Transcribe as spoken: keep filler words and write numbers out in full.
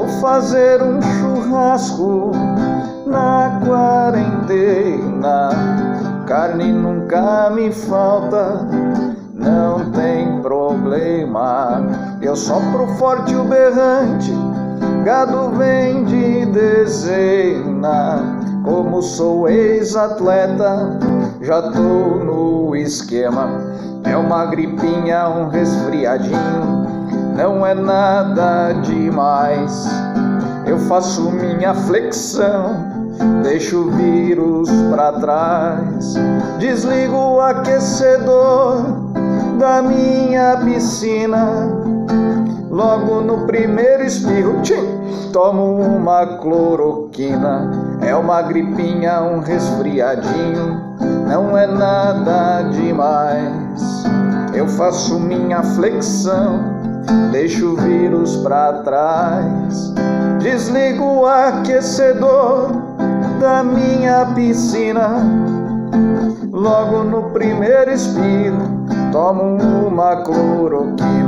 fazer um churrasco na quarentena. Carne nunca me falta, não tem problema. Eu sopro forte o berrante, gado vem de dezena. Como sou ex-atleta, já tô no esquema. É uma gripinha, um resfriadinho, não é nada demais. Eu faço minha flexão, deixo o vírus pra trás. Desligo o aquecedor da minha piscina. Logo no primeiro espirro, tchim, tomo uma cloroquina. É uma gripinha, um resfriadinho, não é nada demais. Eu faço minha flexão, deixo o vírus pra trás. Desligo o aquecedor da minha piscina. Logo no primeiro espirro, tomo uma cloroquina.